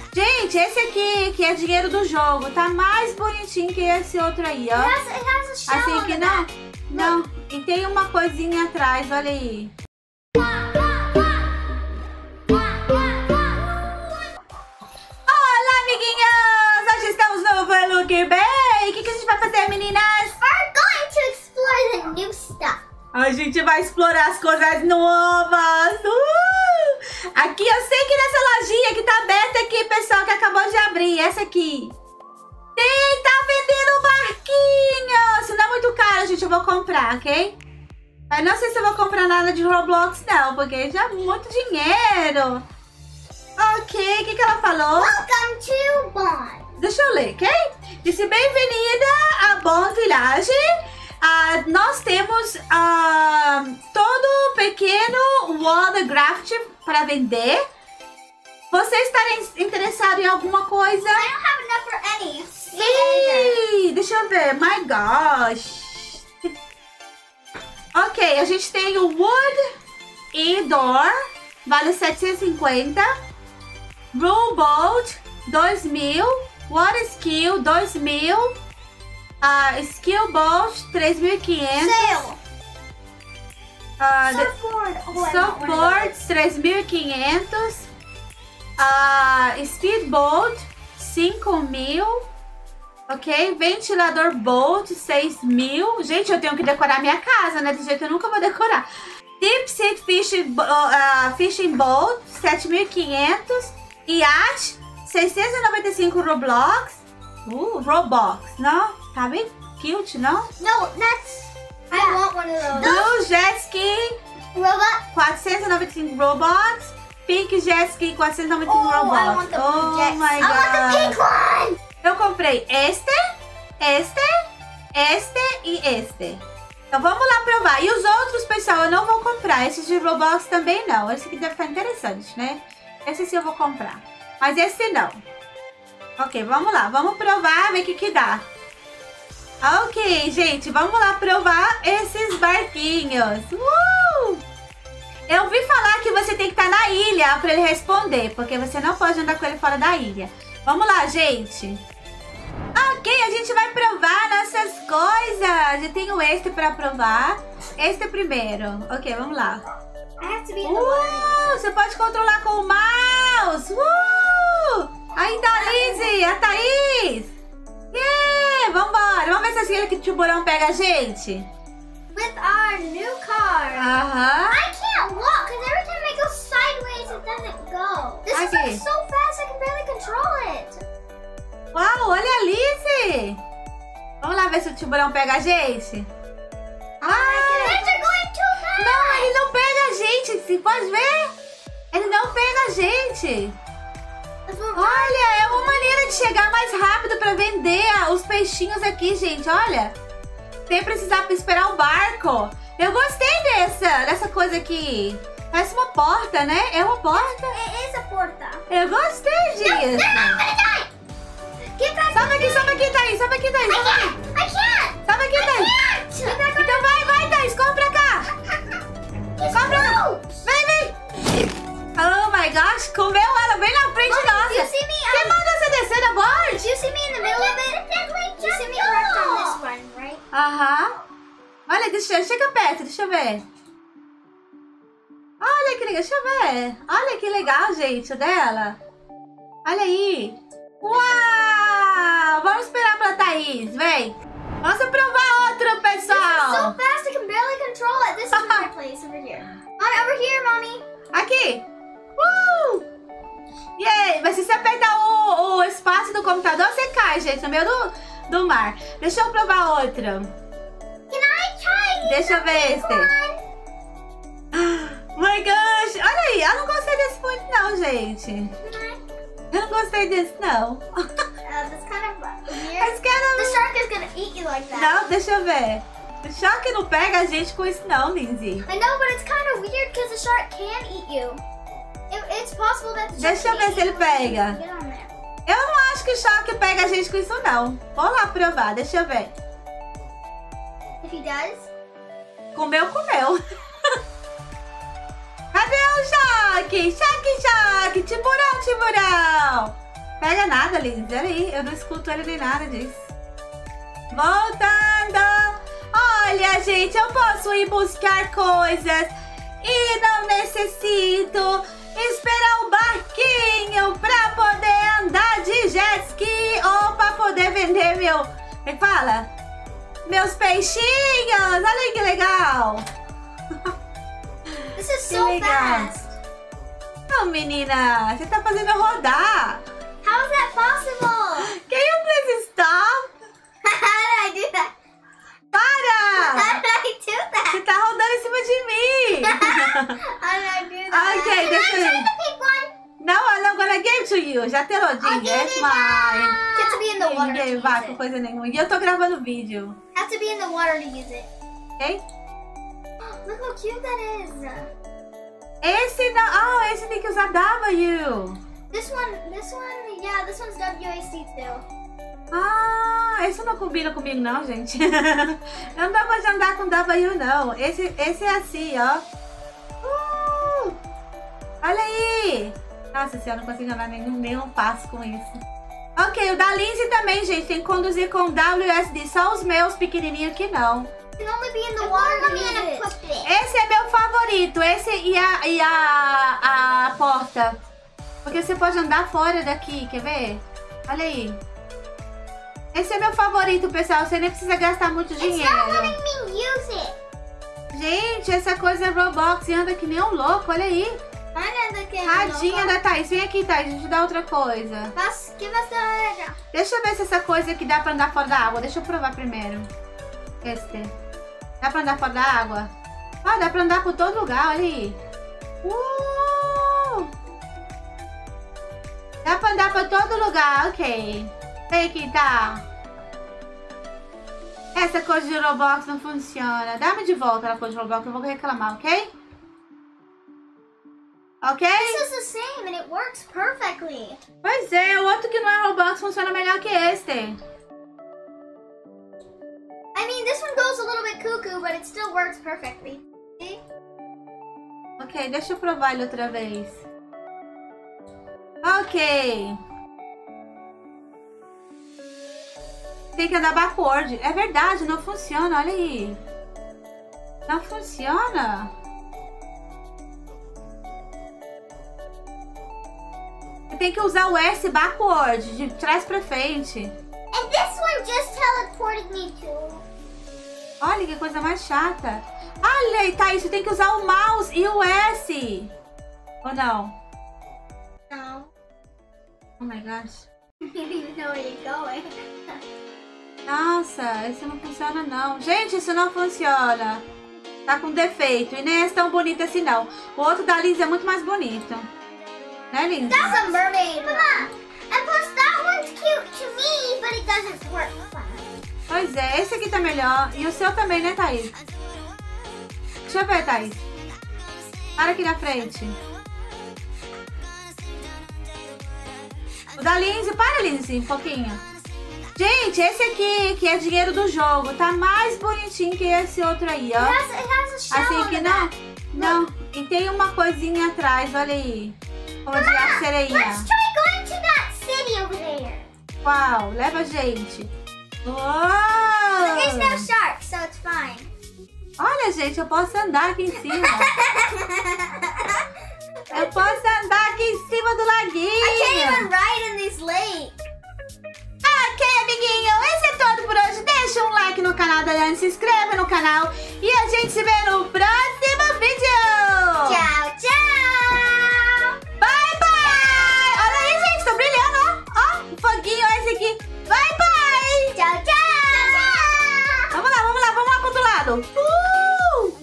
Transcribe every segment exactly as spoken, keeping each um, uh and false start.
Gente, esse aqui, que é dinheiro do jogo, tá mais bonitinho que esse outro aí, ó. It has, it has a shell Assim on que the não? back. Não. E tem uma coisinha atrás, olha aí. Olá, amiguinhos! Hoje estamos no Vai Look Bem. O que, que a gente vai fazer, meninas? We're going to explore the new stuff. A gente vai explorar as coisas novas. Uh! Aqui, eu sei que nessa lojinha que tá aberta aqui, pessoal, que acabou de abrir, essa aqui. Tem, tá vendendo barquinho. Se não é muito caro, gente, eu vou comprar, ok? Mas não sei se eu vou comprar nada de Roblox, não, porque já é muito dinheiro. Ok, o que, que ela falou? Welcome to Bond. Deixa eu ler, ok? Disse, bem-vinda a Bond Village. Ah, nós temos ah, todo pequeno Wallcraft para vender. Você está interessado em alguma coisa? I don't have enough for any. Ih, deixa eu ver. My gosh. Ok, a gente tem o Wood e Door. Vale setecentos e cinquenta. Rule Bolt, dois mil. Water Skill, dois mil. Uh, Skill Bolt, três mil e quinhentos. Sale. Uh, Surfboard. Oh, I want one of Surfboard, those. três mil e quinhentos. Uh, Speedboat, cinco mil. Ok? Ventilador Bolt, seis mil. Gente, eu tenho que decorar minha casa, né? De jeito que eu nunca vou decorar. Deep Sea Fishing, uh, Fishing Boat, sete mil e quinhentos. Yacht, seiscentos e noventa e cinco Roblox. Uh, Roblox, não? Tá bem cute, não? No, that's. I want one of those. Blue Jet Ski, Robot. quatrocentos e noventa e cinco Robux. Pink Jet Ski, quatrocentos e noventa e cinco Oh, I Robux. want the blue Oh jets. my I want the god. pink one. Eu comprei este, este, este e este. Então vamos lá provar. E os outros, pessoal, eu não vou comprar. Esses de Roblox também não. Esse aqui deve estar interessante, né? Esse sim eu vou comprar. Mas esse não. Ok, vamos lá. Vamos provar, ver o que que dá. Ok, gente. Vamos lá provar esses barquinhos. Uh! Eu ouvi falar que você tem que estar na ilha para ele responder. Porque você não pode andar com ele fora da ilha. Vamos lá, gente. Ok, a gente vai provar nossas coisas. Eu tenho este para provar. Este primeiro. Ok, vamos lá. I have to be in the water. Uh, você pode controlar com o mouse. Uh! Aí tá a Lizzie, a Thaís. Yeah, vambora. Vamos ver se esse aqui de tiburão pega a gente. With our new car. Aham. I can't walk because every time I go sideways, it doesn't go. This is Okay. like so fast, I can barely control it. Uau, olha a Lizzie. Vamos lá ver se o tiburão pega a gente. Ah, Things are going too fast. não, ele não pega a gente. Você pode ver? Ele não pega a gente. That's what- Olha, é uma maneira de chegar mais rápido para vender os peixinhos aqui, gente. Olha, sem precisar esperar o barco. Eu gostei dessa, dessa coisa aqui. Parece uma porta, né? É uma porta. It is a porta. Eu gostei disso. No, no, I'm gonna die. Get back. Sobe aqui, sobe aqui, Thaís. Sobe aqui, Thaís. I Sobe aqui. can't. I can't. Sobe aqui, I Thaís. can't. Get back on. Então vai, vai, Thaís. Corre pra cá. It's Corre pra cá. ropes. Vem, vem. Oh my gosh, comeu ela bem na frente Mommy, nossa. do you see me? Quem Um, manda você descer da board? do you see me in the middle of it? Do you see me wrapped on this one, right? Aham. Olha, deixa, chega perto, deixa eu ver. Olha que legal, deixa eu ver. Olha que legal, gente, o dela. Olha aí. Uau! Vamos esperar pela Thaís, vem. Vamos provar outro, So pessoal. fast, I can barely control it. This is my place over here. Mommy, over here, mommy. Aqui. Uh! E aí, mas se você apertar o, o espaço do computador, você cai, gente, no meio do, do mar. Deixa eu provar outro. Can I try? Deixa eu ver este. My gosh, olha aí, eu não gostei desse muito não, gente. Eu não gostei desse não. Uh, that's kind of weird. Mas que era... The shark is gonna eat you like that. Não, deixa eu ver. O shark não pega a gente com isso não, Lindsay. I know, but it's kind of weird because the shark can eat you. It, it's possible that the shark Deixa eu can ver se eat ele you. pega. Get on there. Eu não acho que o shark pega a gente com isso não. Vou lá provar, deixa eu ver. If he does, Comeu, comeu. Cadê o Shark? Shark, Shark, tiburão, tiburão. Pega nada, Lindsay. Olha aí, eu não escuto ele nem nada disso. Voltando. Olha, gente, eu posso ir buscar coisas e não necessito esperar o barquinho pra poder andar de jet ski ou pra poder vender meu... Como é que fala? Meus peixinhos. Olha aí que legal. This is Que so legal. fast. Não, menina, você tá fazendo eu rodar. How is that possible? Can you please stop? How did I do that? Para! How did I do Você that? tá rodando em cima de mim. How did I do that? Ok, Can deixa I eu try ver. the pink one? No, I'm not gonna give to you. Já te I'll rodinho. give It's it mine. now. Have to be in the water to Ninguém use vai com it. coisa nenhuma. E eu tô gravando vídeo. Have to be in the water to use it. Ok? Look how cute that is. Esse não... Ah, esse tem que usar W. This one, this one, yeah, this one's W A C too. Ah, esse não combina comigo não, gente. Eu não dá pra de andar com W, não. Esse, esse é assim, ó. Uh, olha aí. Nossa senhora, não consigo andar nenhum, nenhum passo com isso. Ok, o da Lindsay também, gente. Tem que conduzir com W S D. Só os meus pequenininhos que não. Can only be in the water to use it. Esse é meu favorito. Esse e a, e a, a porta. Porque você pode andar fora daqui, quer ver? Olha aí. Esse é meu favorito, pessoal. Você nem precisa gastar muito It's not dinheiro. letting me use it. Gente, essa coisa é Roblox e anda que nem um louco. Olha aí. Mine and the kid. Tadinha da Thaís. Vem aqui, Thaís. Deixa eu te dar outra coisa. Pass, give us the... Deixa eu ver se essa coisa aqui dá pra andar fora da água. Deixa eu provar primeiro. Este. Dá pra andar fora da água? Ah, dá pra andar por todo lugar. Olha aí. Uh! Dá pra andar por todo lugar. Ok. Vem aqui, tá? Essa coisa de Roblox não funciona. Dá-me de volta a coisa de Roblox. Eu vou reclamar, ok? Ok? This is the same and it works perfectly. Pois é, o outro que não é Roblox funciona melhor que este. I mean, this one goes a little bit cuckoo, but it still works perfectly. See? Ok, deixa eu provar ele outra vez. Ok. Tem que andar backward. É verdade, não funciona, olha aí. Não funciona. Tem que usar o S backward, de trás pra frente. And this one just teleported me to... Olha que coisa mais chata. Olha aí, Thaís, você tem que usar o mouse e o S. Ou não? No. Oh my gosh. You don't even know where you're going. Nossa, isso não funciona não. Gente, isso não funciona. Tá com defeito. E nem é tão bonito assim não. O outro da Lindsay é muito mais bonito. Né, Lindsay? That's a mermaid Mama, and plus that one's cute to me, but it doesn't work fine. Pois é, esse aqui tá melhor. E o seu também, né, Thaís? Deixa eu ver, Thaís. Para aqui na frente. O da Lindsay, para, Lindsay, um pouquinho. Gente, esse aqui, que é dinheiro do jogo, tá mais bonitinho que esse outro aí, ó. It has, it has a shell Assim on que the não, back. não. E tem uma coisinha atrás, olha aí. Como de a sereinha. Let's try going to that city over there. Uau, leva a gente. But Uou! there's no shark, so it's fine. Olha, gente, eu posso andar aqui em cima. Eu posso andar aqui em cima do I can't even laguinho. ride in this lake. Ok, amiguinho, esse é todo por hoje. Deixa um like no canal da Dani, se inscreva no canal e a gente se vê no próximo vídeo. Tchau, tchau. Bye, bye. Olha aí, gente, tô brilhando, ó. Ó, o foguinho, ó, esse aqui. Bye, bye. Tchau, tchau. Vamos lá, vamos lá, vamos lá pro outro lado. Uh!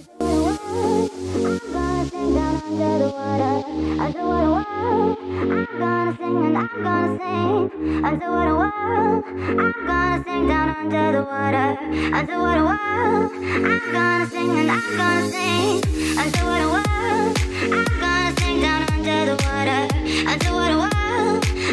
I do what I want. I'm gonna sing and I'm gonna sing. I do what I want. I'm gonna sing down under the water. I do what I want. I'm gonna sing and I'm gonna sing. I do what I want. I'm gonna sing down under the water. I do what I want.